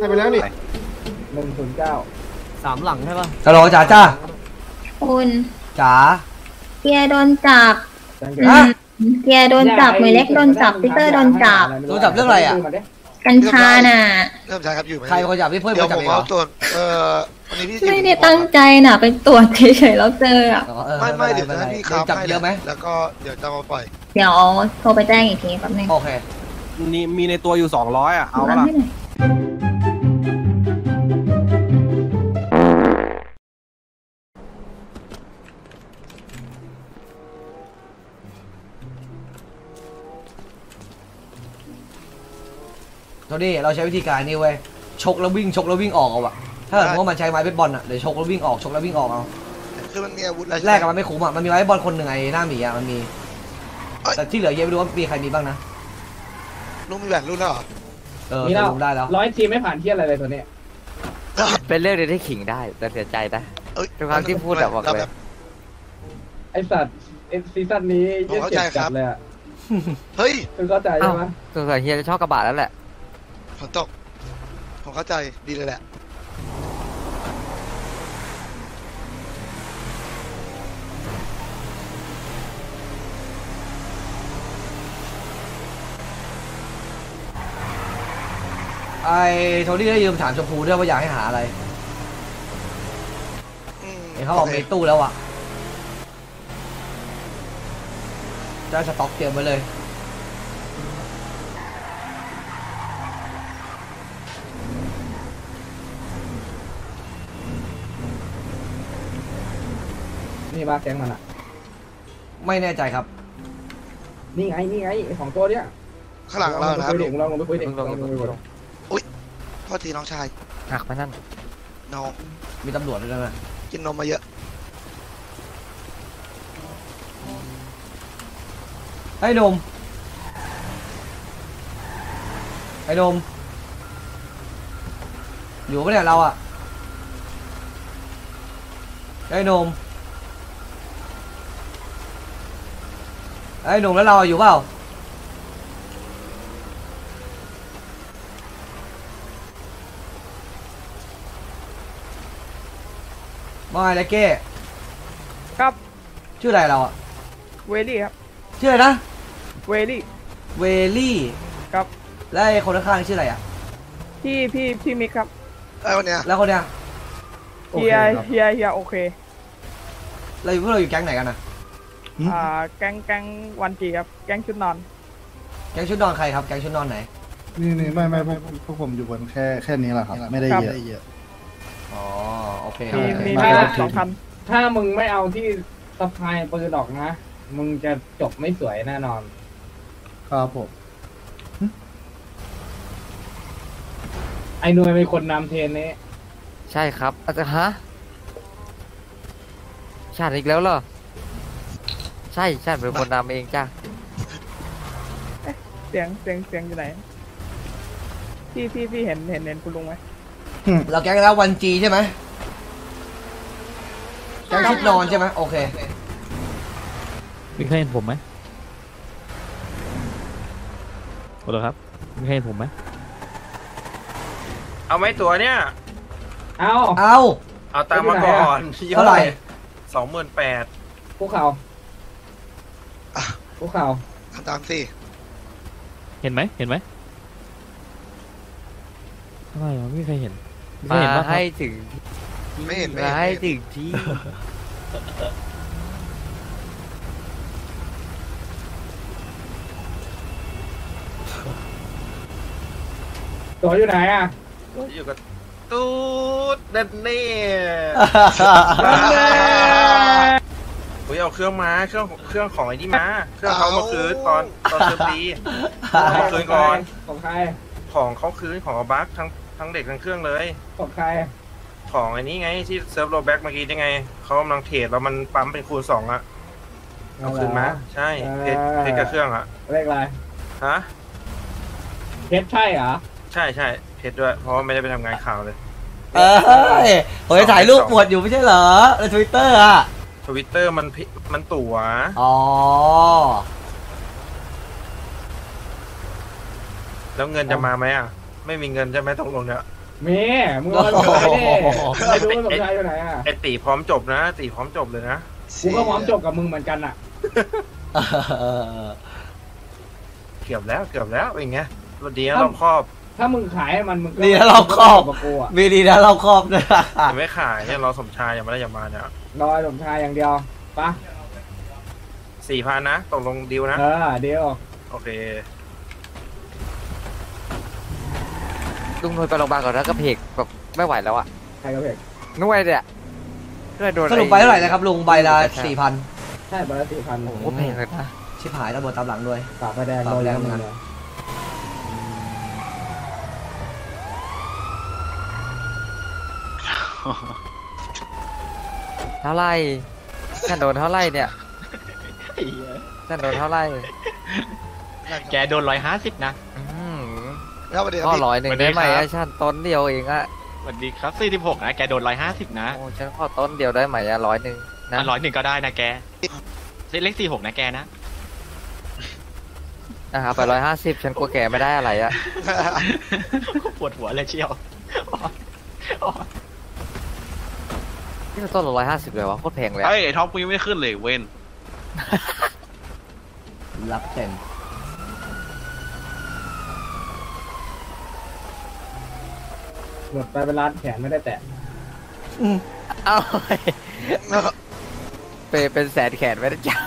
ให้ไปแล้วนี่ 109 3 หลังใช่ป่ะฮัลโหลจ๋าจ้าคุณจ๋าเกียร์โดนจับเกียร์โดนจับมือเล็กโดนจับพีเตอร์โดนจับโดนจับเรื่องอะไรอ่ะกัญชาน่ะเริ่มใช่ครับอยู่ไหมใครคนจับพี่เพิ่มเดี๋ยวจับผมเองเหรเอาอตัววันนี้พี่ไม่ได้ตั้งใจน่ะไปตรวจเฉยๆแล้วเจออ่ะไม่เดี๋ยวจะให้พี่ขับจับเยอะไหมแล้วก็เดี๋ยวจะมาปล่อยเดี๋ยวโทรไปแจ้งอีกทีแป๊บนึงโอเคนี่มีในตัวอยู่200อ่ะเอาละโทนี่เราใช้วิธีการนี้เว้ยชกแล้ววิ่งชกแล้ววิ่งออกเอาอะถ้าสมมติว่ามันใช้ไม้เบสบอลอะเดี๋ยวชกแล้ววิ่งออกชกแล้ววิ่งออกเอาคือมันมีอาวุธอะไรแรกกับมันไม่คุ้มอะมันมีไม้เบสบอลคนหนึ่งไอ้หน้าหมีอะมันมีแต่ที่เหลือเยอะไม่รู้ว่ามีใครมีบ้างนะลุงมีแหวนรุ่นแล้วเหรอมีแล้วได้แล้ว 100 ทีไม่ผ่านเที่ยอะไรเลยตัวนี้เป็นเรื่องที่ขิงได้แต่เสียใจนะทุกครั้งที่พูดแบบบอกเลยไอสัตว์ซีซั่นนี้ผมเข้าใจครับเลยอะเฮ้ยคุณเข้าใจใช่ไหมสงสัยเฮียจะชอบกระบะแล้วแหละฝนตกผมเข้าใจดีเลยแหละไอ้โทนี่ได้ยืมถามชมพูด้วยว่าอยากให้หาอะไรเขาบอกมีตู้แล้วอะได้สต็อกเตรียมไว้เลยนี่มาแก๊งมันอะไม่แน่ใจครับนี่ไงของตัวเนี้ยข้างหลังเรานะครับลุงลองไปคุยเด็กอุ้ยโทษทีน้องชายหักไปนั่นน้องมีตำรวจด้วยนะกินนมมาเยอะไอ้นมอยู่ปะเนี่ยเราอะไอ้นมแล้วเราอยู่เปล่ามาไงเก้ครับชื่ออะไรเราอะเวลี่ครับชื่ออะไรนะเวลี่ครับแล้วไอ้คนข้างๆชื่ออะไรอะพี่มิกครับคนเนี้ยแล้วคนเนี้ยเฮียโอเคพวกเราอยู่แก๊งไหนกันนะแก๊งวันจีครับแก๊งชุดนอนใครครับแก๊งชุดนอนไหนนี่ไม่พวกผมอยู่บนแค่นี้แหละครับไม่ได้เยอะอ๋อโอเคมี2 คันถ้ามึงไม่เอาที่สะพายปืนออกนะมึงจะจบไม่สวยแน่นอนครับผมไอ้หน่วยเป็นคนนำเทรนนี้ใช่ครับอาจจะฮะชาติอีกแล้วเหรอใช่ชาติเป็นคนนำเองจ้าเสียงอยู่ไหนพี่เห็นคุณลุงไหมเราแก๊งแล้ววันจีใช่ไหมแก๊งชุดนอนใช่ไหมโอเคมีใครเห็นผมไหมโอเคครับมีใครเห็นผมไหมเอาไหมตัวเนี้ยเอาตังมาก่อนเท่าไหร่ 28,000 พวกเขาตามสิเห็นไหมอะไรไม่มีใครเห็นมาให้ถึงไม่เห็นมาให้ถึงที่ตัวอยู่ไหนอ่ะตัวอยู่กับตูดนั่นนี่เอาเครื่องมาเครื่องของไอ้นี่มาเครื่องเขามาคืนตอนเซิร์ฟตีเขาคืนก่อนของใครของเขาคืนของบัคทั้งเด็กทั้งเครื่องเลยของใครของไอ้นี้ไงที่เซิร์ฟโรแบ็กเมื่อกี้ยังไงเขากำลังเทรดแล้วมันปั๊มเป็นคูณ2อะเอาคืนมาใช่เพชรกับเครื่องอะเลขอะไรฮะเพชรใช่เหรอใช่เพชรด้วยเพราะว่าไม่ได้ไปทำงานข่าวเลยผมจะถ่ายรูปปวดอยู่ไม่ใช่เหรอในทวิตเตอร์อะ Twitter มันตั๋วแล้วเงินจะมาไหมอ่ะไม่มีเงินใช่ไหมตกลงเนี่ยเมีมึงเอาสมชายดิไม่รู้ว่าสมชายอยู่ไหนอ่ะไอตีพร้อมจบนะตีพร้อมจบเลยนะกูก็พร้อมจบกับมึงเหมือนกันอ่ะเกือบแล้วอย่างเงี้ยรถดีนะรอบครอบถ้ามึงขายให้มันมึงก็ดีนะรอบครอบกับกูอ่ะมีดีนะรอบครอบด้วยยังไม่ขายเนี่ยรอสมชายยังไม่ได้ยังมาเนี่ยรอสมชายอย่างเดียวปะ 4,000นะตกลงดีลนะเดียวโอเคลุงนวยไปโรงพยาบาลก่อนแล้วก็เพกแบบไม่ไหวแล้วอะใครก็เพกนวยเนี่ยนวยโดนสรุปไปเท่าไหร่นะครับลุงใบละ4,000 ใช่บาทละ4,000 โอ้โหแพงเลยนะชิบหายตำรวจตามหลังด้วยฝากไฟแดงฝากไฟแดงโดนเหมือนกันเลยเท่าไหรฉันโดนเท่าไหรเนี่ยฉันโดนเท่าไหรแกโดน150นะแล้วประเดี๋ยวก็พี่ 100ได้ไหมอะฉันต้นเดียวเองอะสวัสดีครับ46นะแกโดน150นะโอ้ฉันขอต้นเดียวได้ไหมอะ100นะ 101ก็ได้นะแกเลข46นะแกนะนะครับไป150ฉันกลัวแกไม่ได้อะไรอะปวดหัวเลยเชียวนี่มันต้นละ150เลยวะโคตรแพงเลยไอ้ท็อปกูยังไม่ขึ้นเลยเว้นรับเต็มหมดไปเป็นล้านแขนไม่ได้แตะเอาเป็นแสนแขนไม่ได้จ้า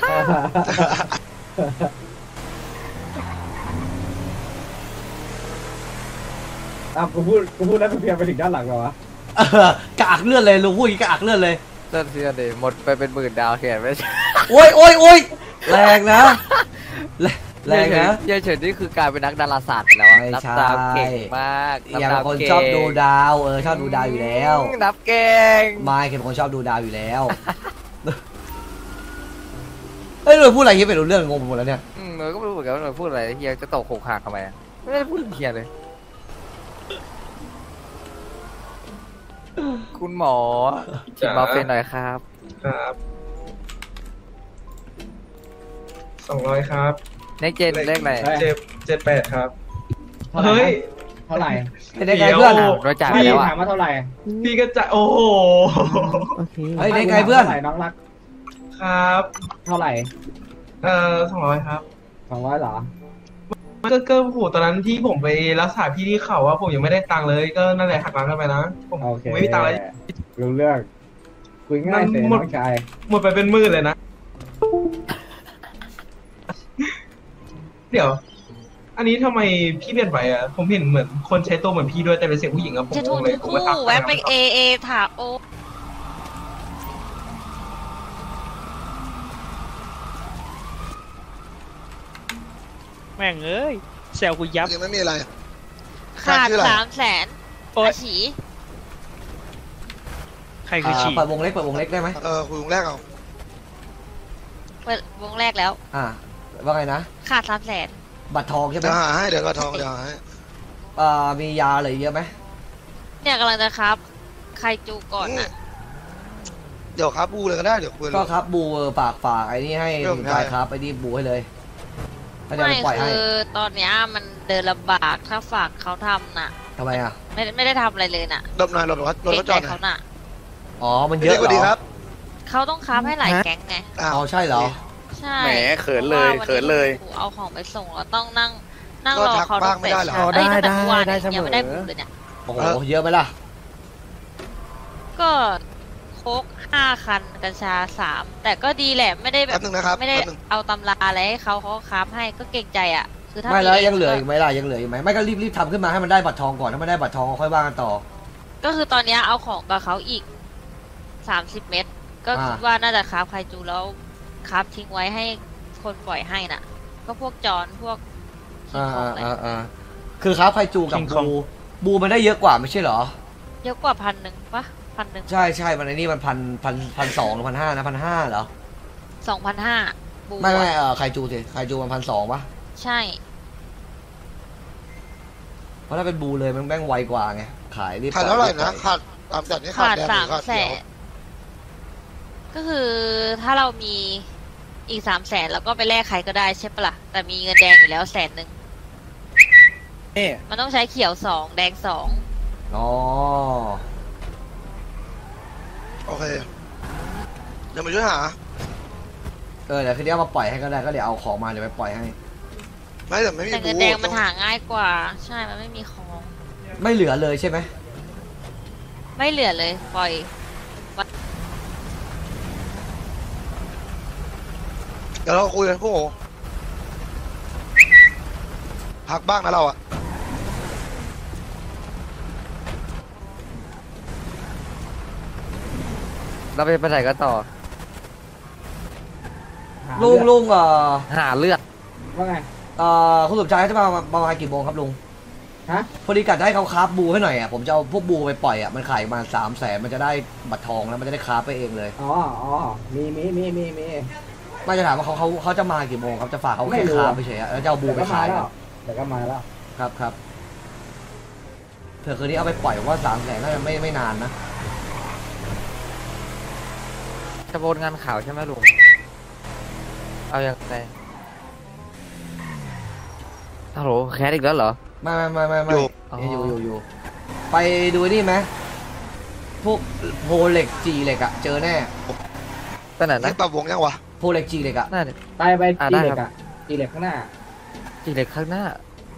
กูพูดแล้วเพียงไปถึงด้านหลังเหรอวะกากเลือดเลยลุงพูดอย่างนี้กากเลือดเลยต้นเสียดิหมดไปเป็น10,000 ดาวแขนไม่ได้จ้าโอ้ยแรงนะแรงนะยายเฉินนี่คือการเป็นนักดาราศาสตร์ไปแล้วอะไม่นับใช่ดาวเก่งมากอย่าเป็นคนชอบดูดาวชอบดูดาวอยู่แล้วนับเก่งไม่เป็นคนชอบดูดาวอยู่แล้วเฮ้ยเราพูดอะไรเฮียเป็นรู้เรื่องงงไปหมดแล้วเนี่ยหนูก็ไม่รู้เหมือนกันว่าหนูพูดอะไรเฮียจะตกโขกหักทำไมอะไม่ได้พูดเฮียเลย คุณหมอฉีดมาเป็นหน่อยครับครับ200ครับเลขเจนเลขอะไร 78ครับเฮ้ยเท่าไหร่เป็นได้ไงเพื่อนโดนจ่ายไปพี่แล้วอะถามว่าเท่าไหร่พี่ก็จะโอ้โหเฮ้ยได้ไงเพื่อนเท่าไหร่น้องรักครับเท่าไหร่ 200ครับ 200เหรอก็โหตอนนั้นที่ผมไปรักษาพี่ที่เขาว่าผมยังไม่ได้ตังค์เลยก็นั่นแหละหักล้างกันไปนะผมโอเคไม่มีตังค์เลยรู้เรื่องคุยง่ายเสียน้องชายหมดไปเป็นหมื่นเลยนะ เดี๋ยว อันนี้ทำไมพี่เปลี่ยนไปอ่ะผมเห็นเหมือนคนใช้ตัวเหมือนพี่ด้วยแต่เป็นเสียงผู้หญิงอะผมจะงทุงนเลยผมคู่ก็ทักแวะไปเอถามโอแม่งเอ้ยแซวกูยับยังไม่มีอะไรขาดชื่ออะไร 300,000 โอ๊ยอาฉีใครคือฉีดเปิดวงเล็กได้ไหมคุยวงแรกเอาเปิดวงแรกแล้วว่าไงนะขาด300,000 บัตรทองใช่ไหมเดี๋ยวหาให้เดี๋ยวมาทองเดี๋ยวหาให้มียาอะไรเยอะไหมเนี่ยกำลังจะครับ ใครจูก่อนน่ะเดี๋ยวครับบูเลยก็ได้เดี๋ยวคุยเลยก็ครับบูฝากไอ้นี่ให้เรื่องลุงได้กายครับไอ้นี่บูให้เลยถ้าจะไม่ปล่อยให้คือตอนเนี้ยมันเดินลำบากถ้าฝากเขาทำน่ะทำไมอ่ะไม่ได้ทำอะไรเลยน่ะรถหน่อยรถวัดรถเกรก็งจใจอดหน่เขาอยน่ะอ๋อมันเยอะสวัสดีเหรคอรับเขาต้องค้าให้หลายแก๊งไงเอาใช่เหรอใช่แหมเขินเลยพราะว่าวันนี้เขินเลยกูเอาของไปส่งแล้วต้องนั่งรอก็ทักเขาบ้าตั้งงไม่แต่ได้เหรอเช้าเอ้ยตั้งแต่เมื่อวานได้เนี่ยเสมอยังไม่ได้บุญเลยเนี่ยโอ้โหเยอะไหมล่ะก็โค้ก5 คันกัญชา3แต่ก็ดีแหละไม่ได้แบแป๊บบนึงนะครับไม่ได้แป๊บนึงเอาตำราอะไรให้เขาค้าให้ก็เกรงใจอ่ะคือถ้าไม่แล้วมียังเหลืออีกไหมล่ะยังเหลืออีกไหมไม่ก็รีบทำขึ้นมาให้มันได้บัตรทองก่อนถ้ามันได้บัตรทองค่อยว่ากันต่อก็คือตอนเนี้ยเอาของกับเขาอีก30 เม็ดก็คิดว่าน่าจะค้าไคจูแล้วค้าทิ้งไว้ให้คนปล่อยให้น่ะ ก็พวกจอนพวกคิงคองอะไรคือครับไคจูกับ King Kong บูมันได้เยอะกว่าไม่ใช่เหรอเยอะกว่า1,000ปะ1,000 ใช่มันไอ้นี่มัน1,200หรือ1,500นะ1,500เหรอ 2,500บูไม่ไคจูสิไคจูมัน1,200ปะใช่เพราะถ้าเป็นบูเลยมันแม่งไวกว่าไงขายรีบขาดเท่าไหร่นะขาด300,000นี่ขาขาดดแดงหรือขาดเขียว 300,000ก็คือถ้าเรามีอีก300,000แล้วก็ไปแลกใครก็ได้ใช่ปะล่ะแต่มีเงินแดงอยู่แล้ว100,000มันต้องใช้เขียว2แดง2 อ๋อโอเคเดี๋ยวมาช่วยหาเดี๋ยวคืนนี้เอามาปล่อยให้ก็ได้ก็เดี๋ยวเอาของมาเดี๋ยวไปปล่อยให้ไม่แต่ไม่มีแต่เงินแดงมันหาง่ายกว่า ใช่มันไม่มีของไม่เหลือเลยใช่ไหมไม่เหลือเลยปล่อยเดี๋ยวเราคุยกันพวกโหพักบ้างนะเราอะเราไปไหนกันต่อลุงหาเลือดว่าไงคุณสมชายจะมาประมาณกี่โมงครับลุงฮะพอดีกัดจะให้เขาคราฟบูให้หน่อยอ่ะผมจะเอาพวกบูไปปล่อยอ่ะมันขายมา300,000มันจะได้บัตรทองแล้วมันจะได้คราฟไปเองเลยอ๋อมีไม่จะถามว่าเขาจะมากี่โมงครับจะฝากเขาแค่คราฟไปเฉยๆแล้วจะเอาบูไปขายเดี๋ยวก็มาแล้วครับเผื่อคืนนี้เอาไปปล่อยว่า300,000น่าจะไม่นานนะจะโบนงานข่าวใช่ไหมลุง เอาอย่างไรฮัลโหลแคสอีกแล้วเหรอไม่อยู่ไปดูนี่ไหมพวกโพเหล็กจีเหล็กอะเจอแน่ไปไหนนะนี่ปรับวงยังวะโพเหล็กจีเหล็กอะน่าไปจีเหล็กอะจีเหล็กข้างหน้าจีเหล็กข้างหน้า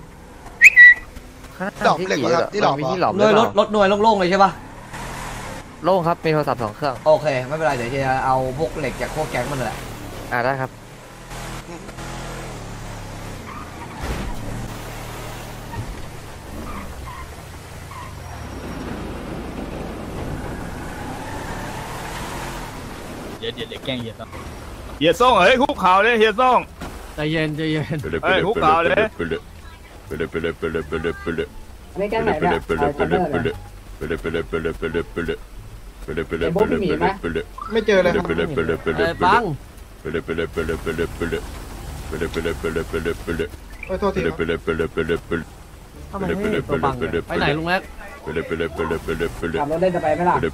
ดอกเหล็กวะครับที่ดอกมีที่หลอมหน่วยรถหน่วยโล่งๆเลยใช่ปะโล่งครับมีโทรศัพท์2 เครื่องโอเคไม่เป็นไรเดี๋ยวจะเอาพวกเหล็กจากพวกแก๊งมันแหละได้ครับเดี๋ยวแกล้งเหยียดแล้วเฮียซ่งเฮ้ยคุกเข่าเลยเฮียซ่งใจเย็นเฮ้ยคุกเข่าเลยอันนี้แก๊งไหนเนี่ยไอ้คอนเนอร์เนี่ยไอ้พวกพี่หมีไหมไม่เจอเลยครับปังโทษทีครับทำไมไม่ตัวบังไปไหนลุงแม็กขับรถเล่นจะไปไหมล่ะ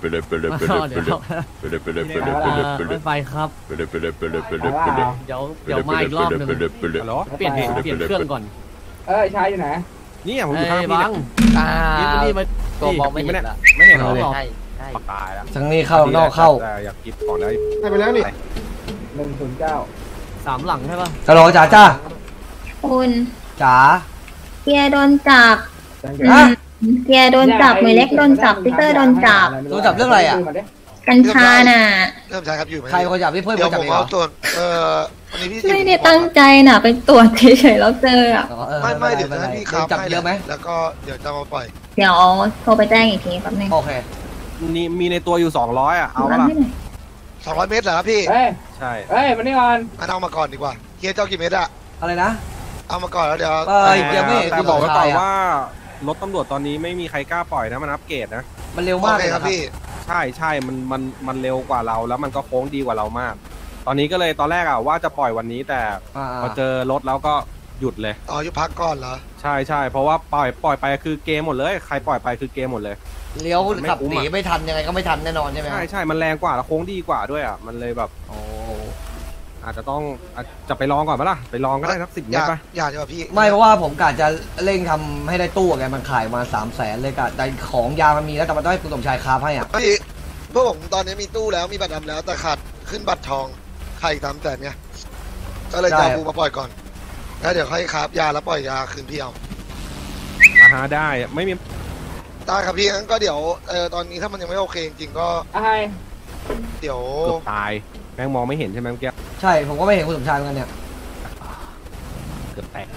ไม่ไปครับ เดี๋ยวมาอีกรอบนึง เปลี่ยนเครื่องก่อนชายอยู่ไหนนี่ผมอยู่ข้างพี่บังนี่มาตัวมองไม่เห็นละไม่เห็นเลยใช่ตายแล้วทั้งนี้เข้านอกเข้าอยากกินก่อนแล้วให้ไปแล้วนี่ 109 3 หลังใช่ปะฮัลโหลจ้าคุณจ๋าเกียร์โดนจับฮะเกียร์โดนจับมือเล็กโดนจับพีเตอร์โดนจับโดนจับเรื่องอะไรอะกัญชาน่ะเริ่มใช้ครับอยู่ไหมใครเป็นคนจับพี่เพิ่มเดี๋ยวจับผมเองเหรเอาอตัววันนี้พี่ไม่ได้ตั้งใจน่ะไปตรวจเฉยๆแล้วเจออ่ะไม่เดี๋ยวจะให้พี่ครับจับเยอะไหมแล้วก็เดี๋ยวจะมาปล่อยเดี๋ยวโทรไปแจ้งอีกทีแป๊บนึงโอเคนี่มีในตัวอยู่200อ่ะเอาปะล่ะให้หน่อย 200 เมตรเหรอครับพี่ใช่มานี่ก่อนเอามาก่อนดีกว่าเฮียเจ้ากี่เมตรอะอะไรนะเอามาก่อนแล้วเดี๋ยวยังไม่เห็นแต่คุณบอกสไว้มก่ชาอนยอะว่ารถตำรวจตอนนี้ไม่มีใครกล้าปล่อยนะมันอัปเกรดนะมันเร็วโอมากเคเลยครับพี่ใช่มันเร็วกว่าเราแล้วมันก็โค้งดีกว่าเรามาก ตอนนี้ก็เลยตอนแรกอ่ะว่าจะปล่อยวันนี้แต่พอเจอรถแล้วก็หยุดเลยอ๋ออยู่พักก่อนเหรอใช่เพราะว่าปล่อยไปคือเกมหมดเลยใครปล่อยไปคือเกมหมดเลยเลี้ยวขับหนีไม่ทันยังไงก็ไม่ทันแน่นอนใช่ไหมใช่มันแรงกว่าแล้วโค้งดีกว่าด้วยอ่ะมันเลยแบบโอ้อาจจะต้องจะไปลองก่อนปะล่ะไปลองก็ได้สัก10 เมตรไปอยากจะพี่ไม่เพราะว่าผมกะจะเร่งทำให้ได้ตู้ไงมันขายมา300,000เลยกะแต่ของยามันมีแล้วแต่มันต้องให้คุณสมชายคราฟให้อ่ะพี่พวกผมตอนนี้มีตู้แล้วมีบัตรดำแล้วแต่ขาดขึ้นบัตรทองใคร300,000เนี่ยก็เลยจะเอาบูมาปล่อยก่อนแล้วเดี๋ยวค่อยคราฟยาแล้วปล่อยยาคืนพี่เอาได้ไม่มีได้ครับพี่งั้นก็เดี๋ยวตอนนี้ถ้ามันยังไม่โอเคจริงๆก็เดี๋ยวเกือบตายแม่งมองไม่เห็นใช่ไหมเมื่อกี้ใช่ผมก็ไม่เห็นคุณสมชายเหมือนกันเนี่ยเกือบแตก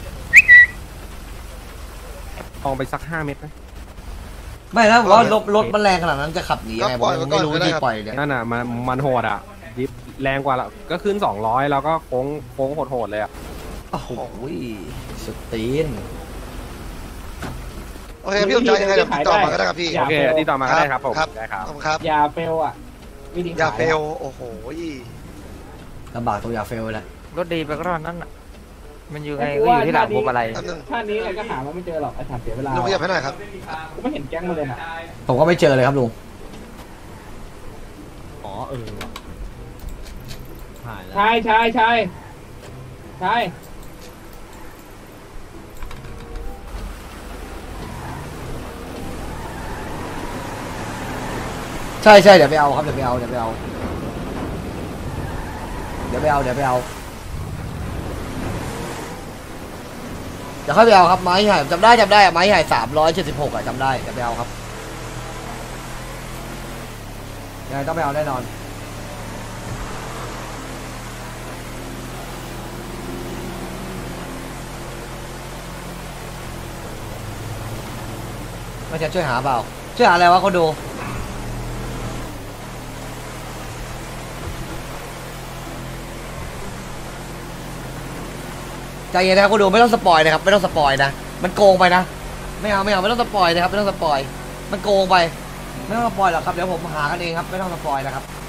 ลองไปสัก5 เมตรนะไม่นะผมว่ารถมันแรงขนาดนั้นจะขับหนียังไงผมไม่รู้ที่ปล่อยเนี่ยนั่นน่ะมันโหดอ่ะดิฟแรงกว่าละก็ขึ้น200แล้วก็โค้งโหดๆเลยอ่ะโอ้โหสุดตีนโอเคพี่สมชายยังไงเดี๋ยวติดต่อมาก็ได้ครับพี่โอเคติดต่อมาก็ได้ครับผมได้ครับขอบคุณครับยาเฟลอ่ะวิธียาเฟลโอ้โหลำบากตัวยาเฟลแหละรถดีไปก็รอดนั่นน่ะมันอยู่ไงก็อยู่ที่หลังผมอะไรท่านี้อะไรก็หามันไม่เจอหรอกไอ้ถามเสียเวลาลุงขยับให้หน่อยครับกูไม่เห็นแก๊งมาเลยน่ะผมก็ไม่เจอเลยครับลุงอ๋อผ่านแล้วชายใช่เดี๋ยวไปเอาครับเดี๋ยวไปเอาเดี๋ยวค่อยไปเอาครับไม้ใหญ่จำได้อะไม้ใหญ่376อะจำได้เดี๋ยวไปเอาครับยังไงต้องไปเอาแน่นอนไม่จะช่วยหาเปล่าช่วยหาอะไรวะเขาดูใจเย็นนะคุณดูไม่ต้องสปอยนะครับไม่ต้องสปอยนะมันโกงไปนะไม่เอาไม่ต้องสปอยนะครับไม่ต้องสปอยมันโกงไปไม่ต้องสปอยหรอกครับเดี๋ยวผมหากันเองครับไม่ต้องสปอยนะครับ